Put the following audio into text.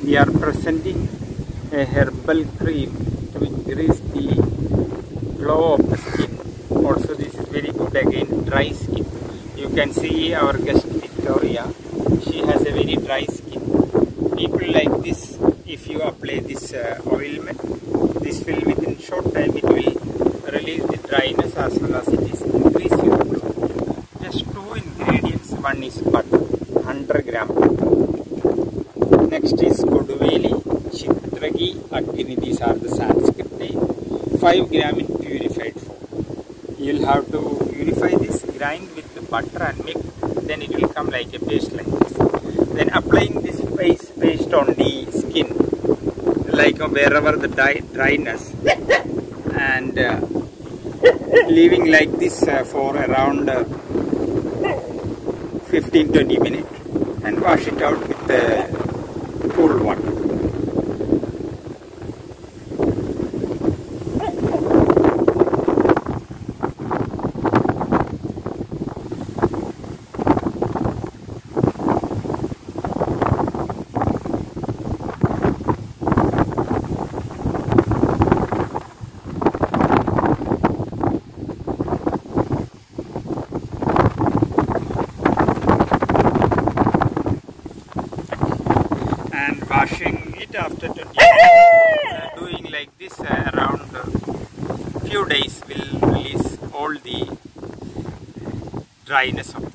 we are presenting a herbal cream to increase the glow of the skin. Also, this is very good against dry skin. You can see our guest Victoria. She has a very dry skin. People like this, if you apply this ointment, this will within short time it will release the dryness as well as it is increase your glow. Just two ingredients. One is butter, 100 gram butter. Next is Koduveli, Chitragi, Agni. These are the Sanskrit names. 5 gram in purified form. You'll have to purify this, grind with the butter and mix. Then it will come like a paste like this. Then applying this paste on the skin, like wherever the dryness, and leaving like this for around 15-20 minutes, and wash it out with cool water. And washing it after 20 minutes, doing like this around few days will release all the dryness of